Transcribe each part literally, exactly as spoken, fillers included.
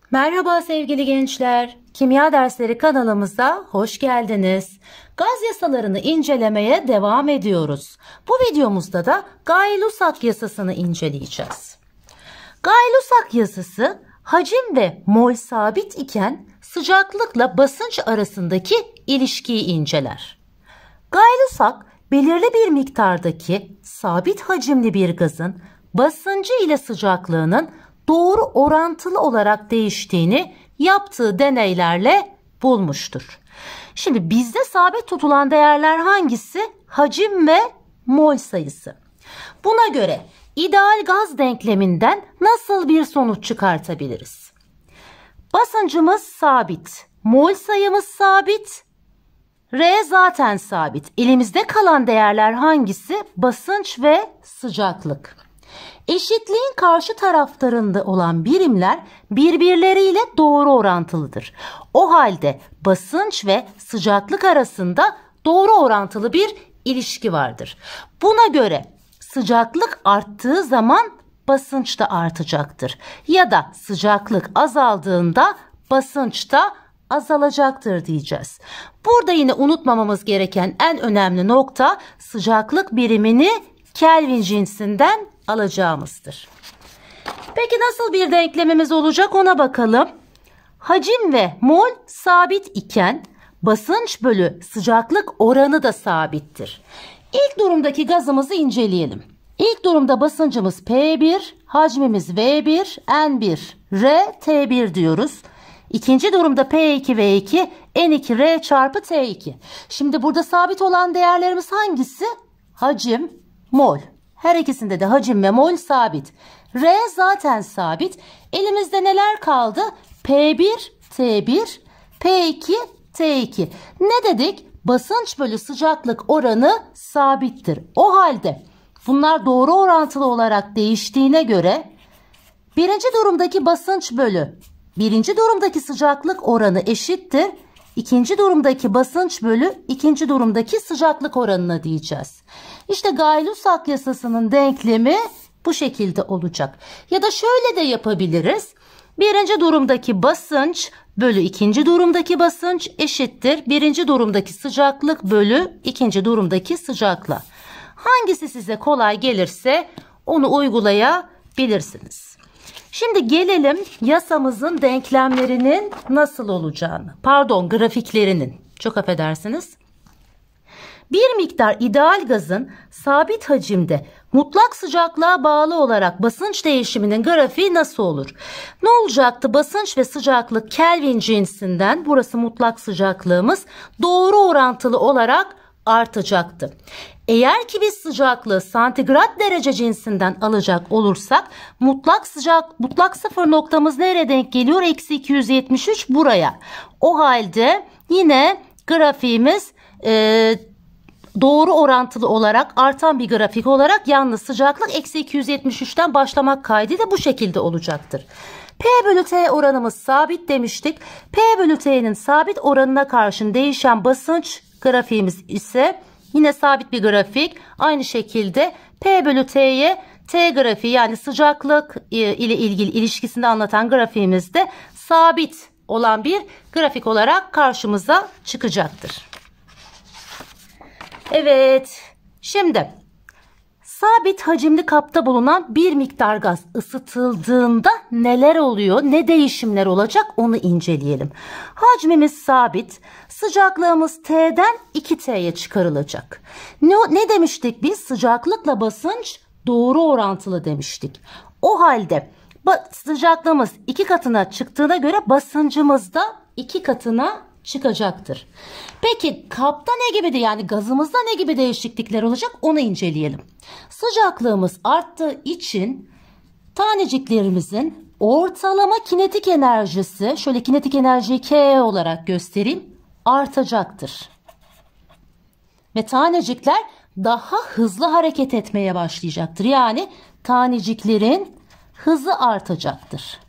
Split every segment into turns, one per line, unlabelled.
Merhaba sevgili gençler. Kimya dersleri kanalımıza hoş geldiniz. Gaz yasalarını incelemeye devam ediyoruz. Bu videomuzda da Gay-Lussac yasasını inceleyeceğiz. Gay-Lussac yasası hacim ve mol sabit iken sıcaklıkla basınç arasındaki ilişkiyi inceler. Gay-Lussac belirli bir miktardaki sabit hacimli bir gazın basıncı ile sıcaklığının doğru orantılı olarak değiştiğini yaptığı deneylerle bulmuştur. Şimdi bizde sabit tutulan değerler hangisi? Hacim ve mol sayısı. Buna göre ideal gaz denkleminden nasıl bir sonuç çıkartabiliriz? Basıncımız sabit, mol sayımız sabit, R zaten sabit. Elimizde kalan değerler hangisi? Basınç ve sıcaklık. Eşitliğin karşı taraflarında olan birimler birbirleriyle doğru orantılıdır. O halde basınç ve sıcaklık arasında doğru orantılı bir ilişki vardır. Buna göre sıcaklık arttığı zaman basınç da artacaktır. Ya da sıcaklık azaldığında basınç da azalacaktır diyeceğiz. Burada yine unutmamamız gereken en önemli nokta sıcaklık birimini Kelvin cinsinden alacağımızdır. Peki nasıl bir denklemimiz olacak ona bakalım. Hacim ve mol sabit iken basınç bölü sıcaklık oranı da sabittir. İlk durumdaki gazımızı inceleyelim. İlk durumda basıncımız P bir, hacmimiz V bir, N bir, R, T bir diyoruz. İkinci durumda P iki, V iki, N iki, R çarpı T iki. Şimdi burada sabit olan değerlerimiz hangisi? Hacim, mol. Her ikisinde de hacim ve mol sabit. R zaten sabit. Elimizde neler kaldı? P bir, T bir, P iki, T iki. Ne dedik? Basınç bölü sıcaklık oranı sabittir. O halde bunlar doğru orantılı olarak değiştiğine göre birinci durumdaki basınç bölü birinci durumdaki sıcaklık oranı eşittir. İkinci durumdaki basınç bölü ikinci durumdaki sıcaklık oranına diyeceğiz. İşte Gay-Lussac yasasının denklemi bu şekilde olacak. Ya da şöyle de yapabiliriz. Birinci durumdaki basınç bölü ikinci durumdaki basınç eşittir. Birinci durumdaki sıcaklık bölü ikinci durumdaki sıcaklık. Hangisi size kolay gelirse onu uygulayabilirsiniz. Şimdi gelelim yasamızın denklemlerinin nasıl olacağını. Pardon, grafiklerinin. Çok affedersiniz. Bir miktar ideal gazın sabit hacimde mutlak sıcaklığa bağlı olarak basınç değişiminin grafiği nasıl olur? Ne olacaktı? Basınç ve sıcaklık Kelvin cinsinden, burası mutlak sıcaklığımız, doğru orantılı olarak artacaktı. Eğer ki biz sıcaklığı santigrat derece cinsinden alacak olursak mutlak sıcak mutlak sıfır noktamız nereye denk geliyor? Eksi iki yüz yetmiş üç buraya. O halde yine grafiğimiz e, doğru orantılı olarak artan bir grafik olarak yalnız sıcaklık eksi iki yüz yetmiş üçten başlamak kaydıyla bu şekilde olacaktır. P bölü T oranımız sabit demiştik. P bölü T'nin sabit oranına karşın değişen basınç grafiğimiz ise yine sabit bir grafik. Aynı şekilde P bölü T'ye T grafiği yani sıcaklık ile ilgili ilişkisini anlatan grafiğimiz de sabit olan bir grafik olarak karşımıza çıkacaktır. Evet, şimdi sabit hacimli kapta bulunan bir miktar gaz ısıtıldığında neler oluyor, ne değişimler olacak onu inceleyelim. Hacmimiz sabit, sıcaklığımız T'den iki T'ye çıkarılacak. Ne, ne demiştik biz? Sıcaklıkla basınç doğru orantılı demiştik. O halde sıcaklığımız iki katına çıktığına göre basıncımız da iki katına çıkacaktır. Peki kapta ne gibi de yani gazımızda ne gibi değişiklikler olacak onu inceleyelim. Sıcaklığımız arttığı için taneciklerimizin ortalama kinetik enerjisi, şöyle kinetik enerjiyi K olarak göstereyim, artacaktır. Ve tanecikler daha hızlı hareket etmeye başlayacaktır. Yani taneciklerin hızı artacaktır.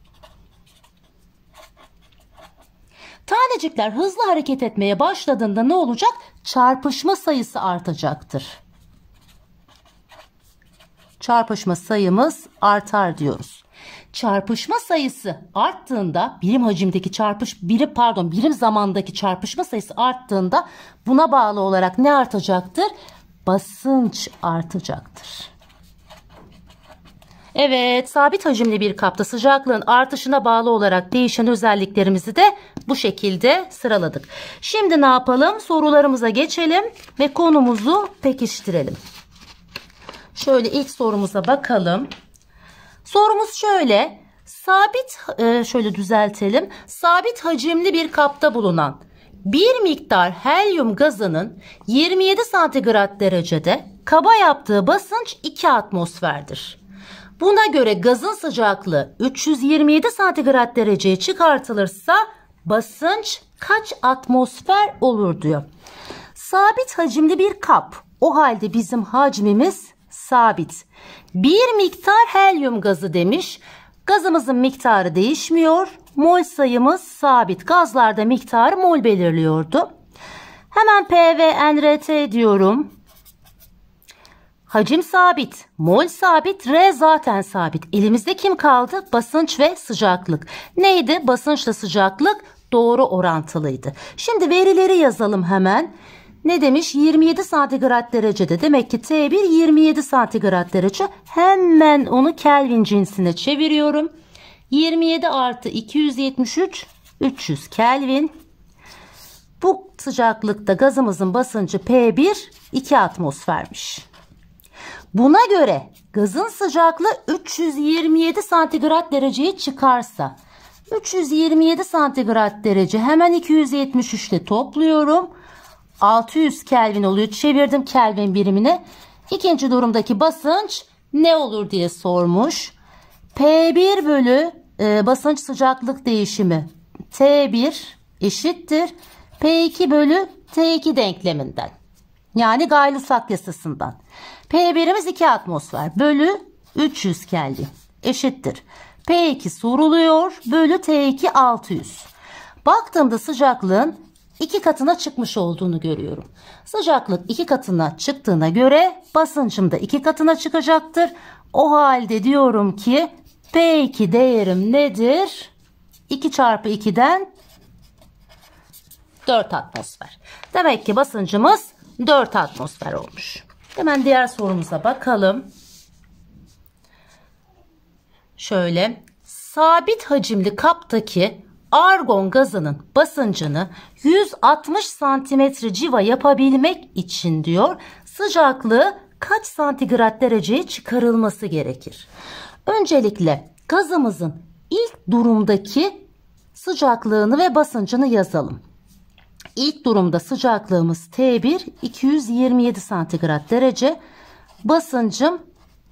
Tanecikler hızlı hareket etmeye başladığında ne olacak? Çarpışma sayısı artacaktır. Çarpışma sayımız artar diyoruz. Çarpışma sayısı arttığında, birim hacimdeki çarpış birim pardon birim zamandaki çarpışma sayısı arttığında buna bağlı olarak ne artacaktır? Basınç artacaktır. Evet, sabit hacimli bir kapta sıcaklığın artışına bağlı olarak değişen özelliklerimizi de bu şekilde sıraladık. Şimdi ne yapalım? Sorularımıza geçelim ve konumuzu pekiştirelim. Şöyle ilk sorumuza bakalım. Sorumuz şöyle. Sabit şöyle düzeltelim. Sabit hacimli bir kapta bulunan bir miktar helyum gazının yirmi yedi santigrat derecede kaba yaptığı basınç iki atmosferdir. Buna göre gazın sıcaklığı üç yüz yirmi yedi santigrat dereceye çıkartılırsa basınç kaç atmosfer olur diyor. Sabit hacimli bir kap. O halde bizim hacmimiz sabit. Bir miktar helyum gazı demiş. Gazımızın miktarı değişmiyor. Mol sayımız sabit. Gazlarda miktarı mol belirliyordu. Hemen P ve N R T diyorum. Hacim sabit, mol sabit, R zaten sabit. Elimizde kim kaldı? Basınç ve sıcaklık. Neydi? Basınçla sıcaklık doğru orantılıydı. Şimdi verileri yazalım hemen. Ne demiş? yirmi yedi santigrat derecede. Demek ki T bir yirmi yedi santigrat derece. Hemen onu Kelvin cinsine çeviriyorum. yirmi yedi artı iki yüz yetmiş üç, üç yüz Kelvin. Bu sıcaklıkta gazımızın basıncı P bir, iki atmosfermiş. Buna göre gazın sıcaklığı üç yüz yirmi yedi santigrat dereceye çıkarsa, üç yüz yirmi yedi santigrat derece hemen iki yüz yetmiş üç ile topluyorum. altı yüz Kelvin oluyor. Çevirdim Kelvin birimine. İkinci durumdaki basınç ne olur diye sormuş. P bir bölü e, basınç sıcaklık değişimi T bir eşittir P iki bölü T iki denkleminden. Yani Gay-Lussac yasasından. P birimiz iki atmosfer bölü üç yüz Kelvin eşittir. P iki soruluyor bölü T iki altı yüz. Baktığımda sıcaklığın iki katına çıkmış olduğunu görüyorum. Sıcaklık iki katına çıktığına göre basıncım da iki katına çıkacaktır. O halde diyorum ki P iki değerim nedir? iki çarpı iki'den dört atmosfer. Demek ki basıncımız dört atmosfer olmuş. Hemen diğer sorumuza bakalım. Şöyle, sabit hacimli kaptaki argon gazının basıncını yüz altmış santimetre civa yapabilmek için diyor sıcaklığı kaç santigrat dereceye çıkarılması gerekir? Öncelikle gazımızın ilk durumdaki sıcaklığını ve basıncını yazalım. İlk durumda sıcaklığımız T bir iki yüz yirmi yedi santigrat derece, basıncım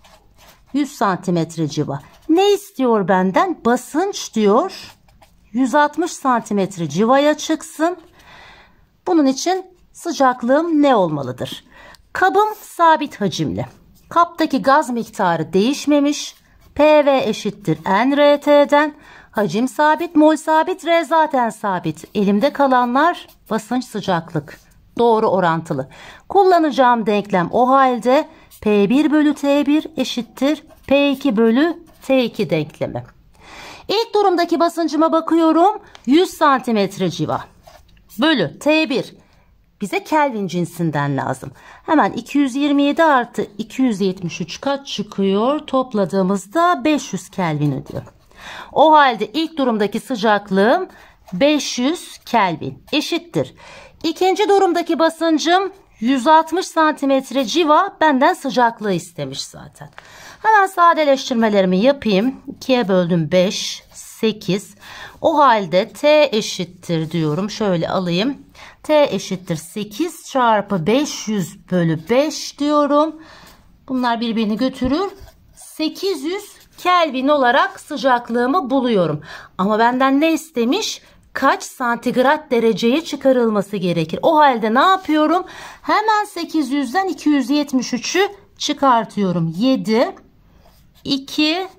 yüz santimetre civa. Ne istiyor benden? Basınç diyor yüz altmış santimetre civaya çıksın. Bunun için sıcaklığım ne olmalıdır? Kabım sabit hacimli. Kaptaki gaz miktarı değişmemiş. P V eşittir N R T'den. Hacim sabit, mol sabit, R zaten sabit. Elimde kalanlar basınç sıcaklık. Doğru orantılı. Kullanacağım denklem o halde P bir bölü T bir eşittir P iki bölü T iki denklemi. İlk durumdaki basıncıma bakıyorum. yüz santimetre civa. Bölü T bir. Bize Kelvin cinsinden lazım. Hemen iki yüz yirmi yedi artı iki yüz yetmiş üç kaç çıkıyor? Topladığımızda beş yüz Kelvin ediyor. O halde ilk durumdaki sıcaklığım beş yüz Kelvin eşittir. İkinci durumdaki basıncım yüz altmış santimetre civa, benden sıcaklığı istemiş zaten. Hemen sadeleştirmelerimi yapayım. ikiye böldüm beş, sekiz. O halde T eşittir diyorum. Şöyle alayım. T eşittir sekiz çarpı beş yüz bölü beş diyorum. Bunlar birbirini götürür. sekiz yüz Kelvin olarak sıcaklığımı buluyorum. Ama benden ne istemiş? Kaç santigrat dereceye çıkarılması gerekir? O halde ne yapıyorum? Hemen sekiz yüzden iki yüz yetmiş üç'ü çıkartıyorum. yedi, iki,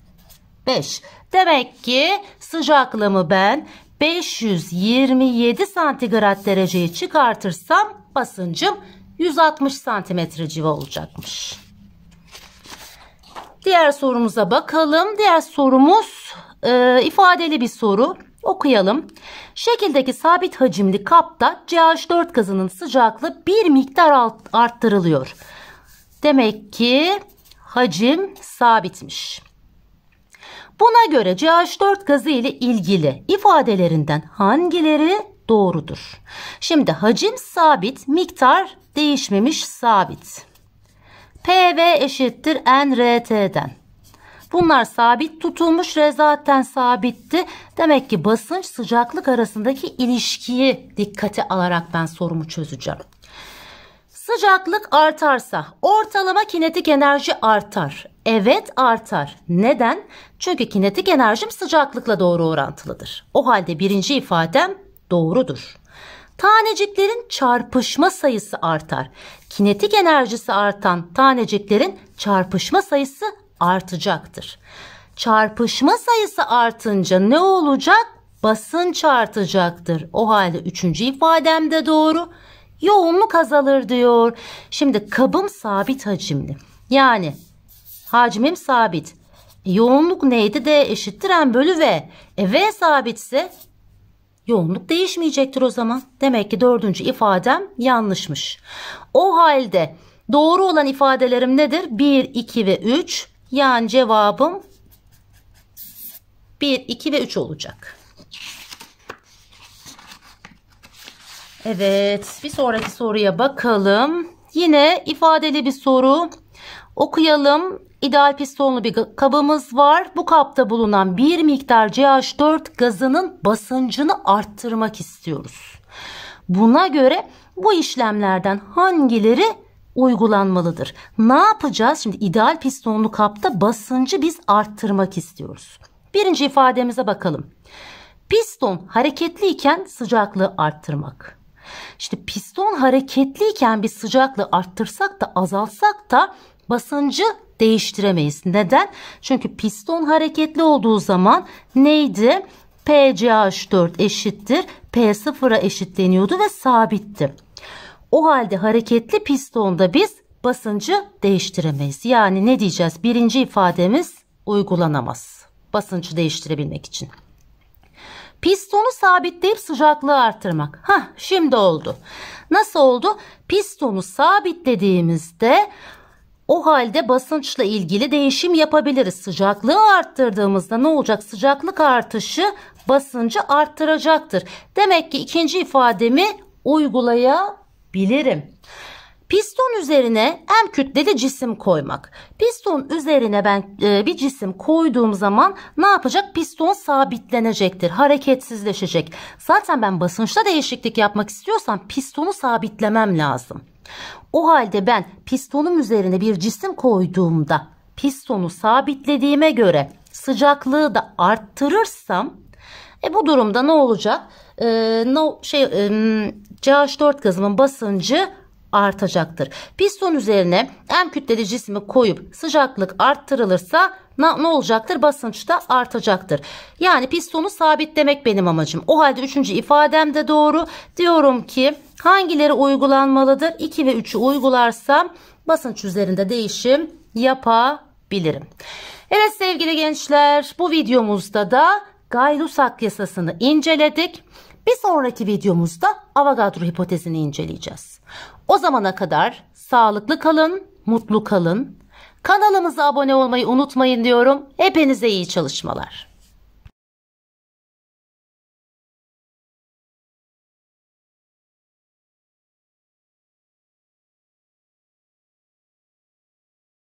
beş. Demek ki sıcaklığımı ben beş yüz yirmi yedi santigrat dereceye çıkartırsam basıncım yüz altmış santimetre civa olacakmış. Diğer sorumuza bakalım. Diğer sorumuz e, ifadeli bir soru. Okuyalım. Şekildeki sabit hacimli kapta C H dört gazının sıcaklığı bir miktar arttırılıyor. Demek ki hacim sabitmiş. Buna göre C H dört gazı ile ilgili ifadelerinden hangileri doğrudur? Şimdi hacim sabit, miktar değişmemiş, sabit. P V eşittir N R T'den. Bunlar sabit tutulmuş, R zaten sabitti. Demek ki basınç sıcaklık arasındaki ilişkiyi dikkate alarak ben sorumu çözeceğim. Sıcaklık artarsa ortalama kinetik enerji artar. Evet, artar. Neden? Çünkü kinetik enerjim sıcaklıkla doğru orantılıdır. O halde birinci ifadem doğrudur. Taneciklerin çarpışma sayısı artar. Kinetik enerjisi artan taneciklerin çarpışma sayısı artacaktır. Çarpışma sayısı artınca ne olacak? Basınç artacaktır. O halde üçüncü ifadem de doğru. Yoğunluk azalır diyor. Şimdi kabım sabit hacimli. Yani hacmim sabit. E, yoğunluk neydi? D eşittir M bölü V. E, V sabitse yoğunluk değişmeyecektir o zaman. Demek ki dördüncü ifadem yanlışmış. O halde doğru olan ifadelerim nedir? bir, iki ve üç. Yani cevabım bir, iki ve üç olacak. Evet, bir sonraki soruya bakalım. Yine ifadeli bir soru. Okuyalım. İdeal pistonlu bir kabımız var. Bu kapta bulunan bir miktar C H dört gazının basıncını arttırmak istiyoruz. Buna göre bu işlemlerden hangileri uygulanmalıdır? Ne yapacağız? Şimdi ideal pistonlu kapta basıncı biz arttırmak istiyoruz. Birinci ifademize bakalım. Piston hareketliyken sıcaklığı arttırmak. İşte piston hareketliyken biz sıcaklığı arttırsak da azaltsak da basıncı değiştiremeyiz. Neden? Çünkü piston hareketli olduğu zaman neydi? P C H dört eşittir P sıfıra eşitleniyordu ve sabitti. O halde hareketli pistonda biz basıncı değiştiremeyiz. Yani ne diyeceğiz? Birinci ifademiz uygulanamaz. Basıncı değiştirebilmek için. Pistonu sabitleyip sıcaklığı arttırmak. Hah, şimdi oldu. Nasıl oldu? Pistonu sabitlediğimizde o halde basınçla ilgili değişim yapabiliriz. Sıcaklığı arttırdığımızda ne olacak? Sıcaklık artışı basıncı arttıracaktır. Demek ki ikinci ifademi uygulayabilirim. Piston üzerine M kütleli cisim koymak. Piston üzerine ben e, bir cisim koyduğum zaman ne yapacak? Piston sabitlenecektir. Hareketsizleşecek. Zaten ben basınçta değişiklik yapmak istiyorsam pistonu sabitlemem lazım. O halde ben pistonum üzerine bir cisim koyduğumda pistonu sabitlediğime göre sıcaklığı da arttırırsam e, bu durumda ne olacak? E, no, şey, e, C H dört gazımın basıncı artacaktır. Piston üzerine M kütleli cismi koyup sıcaklık arttırılırsa ne, ne olacaktır? Basınç da artacaktır. Yani pistonu sabitlemek benim amacım. O halde üçüncü ifadem de doğru. Diyorum ki hangileri uygulanmalıdır? iki ve üçü uygularsam basınç üzerinde değişim yapabilirim. Evet sevgili gençler, bu videomuzda da Gay-Lussac yasasını inceledik. Bir sonraki videomuzda Avogadro hipotezini inceleyeceğiz. O zamana kadar sağlıklı kalın, mutlu kalın. Kanalımıza abone olmayı unutmayın diyorum. Hepinize iyi çalışmalar.